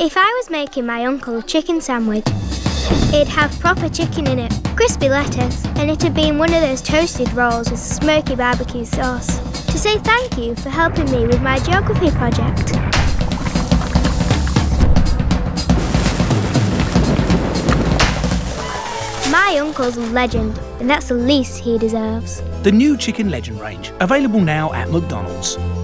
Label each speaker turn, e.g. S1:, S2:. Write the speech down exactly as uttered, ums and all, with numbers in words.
S1: If I was making my uncle a chicken sandwich, it'd have proper chicken in it, crispy lettuce, and it'd be in one of those toasted rolls with smoky barbecue sauce, to say thank you for helping me with my geography project. My uncle's a legend, and that's the least he deserves.
S2: The new Chicken Legend range, available now at McDonald's.